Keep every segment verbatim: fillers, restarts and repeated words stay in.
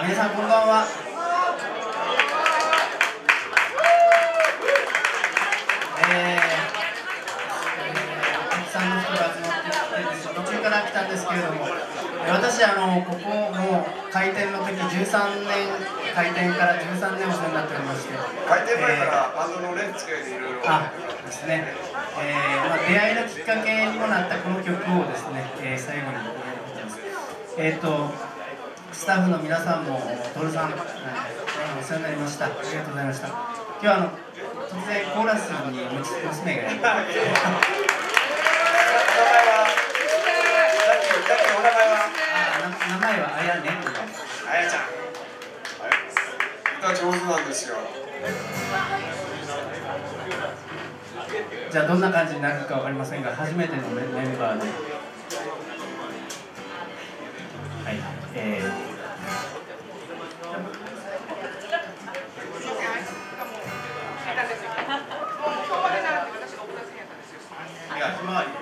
皆さんこんばんは。えー、たくさんの人が集まってきて、途中から来たんですけれども、私あのここもう開店の時じゅうさんねん、開店からじゅうさんねんお世話になっておりまして、 開店前からバンドのね、付き合いでいろいろあですね、えーまあ、出会いのきっかけにもなったこの曲をですね、えー、最後にやっています。えっ、ー、とスタッフの皆さんもトルさん、はい、お世話になりました。ありがとうございました。今日はあの突然コーラスに娘がいる。名前は？ お名前は？ あ、名前はあやね。 あやちゃん。歌上手なんですよ。 じゃあどんな感じになるかわかりませんが、初めてのメンバーで、はい、えー。いや、ひまわり。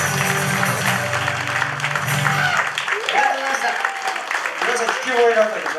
聞き覚えがあったでしょ。